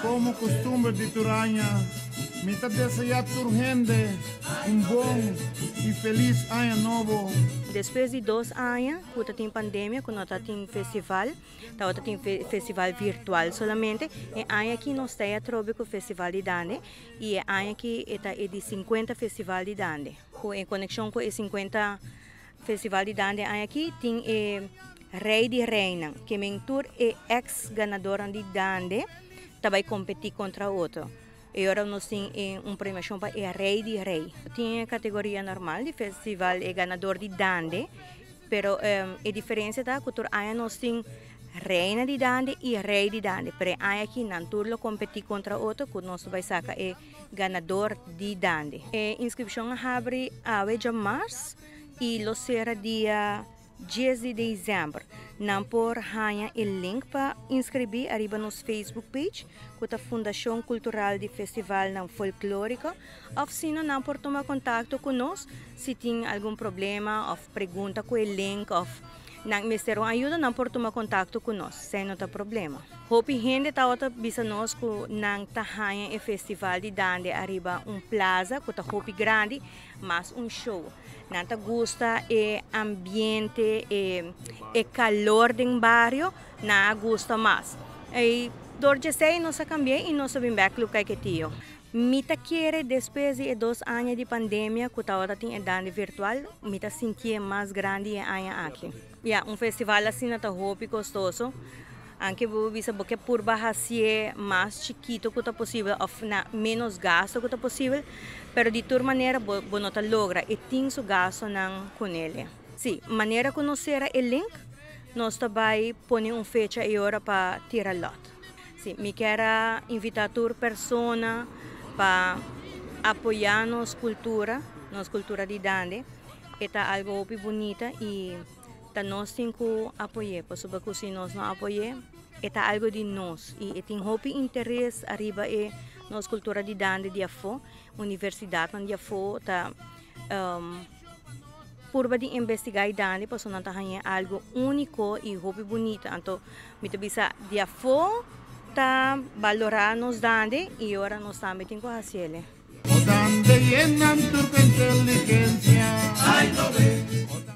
como costumbre de Turania, mitad desejar gente bom e feliz ano novo. Depois de 2 anos, quando tem pandemia, quando tem festival, tem festival virtual somente, e ano aqui nós temos o festival de Dande, e ano aqui é de 50 festival de Dande. Em conexão com os 50 festival de Dande, ano aqui tem Rei de Reina, que mentor é ex-ganadora de Dande, vai competir contra outro. E agora nós temos premiação para o Rei de Rei. Tem a categoria normal de festival e ganador de Dande, pero a diferença é que nós temos Reina de Dande e Rei de Dande. Pero aqui não turno competir contra outro, que nós vai sacar é ganador de Dande. A inscrição abre a de março e lo será dia 10 de dezembro. Não por ganhar o link para inscrever arriba nos Facebook page com a Fundação Cultural de Festival não Folclórico, ou se não por tomar contato conosco se tem algum problema ou pergunta com o link ou não mister ajuda não por tomar contato conosco sem não ter problema. Hope gente tá outra bisa nós com não tá ganha o festival de Dande arriba plaza com tá hope grande mas show. Não tá gosta e ambiente e calor do barrio não gosta mais. E dorje sei nós cambiei e nós vim back look que tio. Mita querer depois de 2 anos de pandemia, que agora tem Dande virtual, mita sentir mais grande aqui. Festival assim não tá roupa gostoso. Anche bisa porque por baixar mais chiquito que tá possível, ou menos gasto que tá possível, pero de toda maneira bo não tá logra e tem su gasto não com ele. Sim, maneira conhecer o link, nós também põe fecha e hora para tirar lot. Sim, me quero invitar toda persona para apoiar nossa cultura de Dande, é algo muito bonito e nós temos que apoiar, porque se nós não apoiamos, é algo de nós e tem muito interesse arriba e nossa cultura de Dande de afo, universidade de afo tá por de investigar Dande, porque não tá algo único e muito bonito, então me bisa de afo tá valorar nos Dande e agora nós também temos que fazer. O Dande llenan tu inteligencia.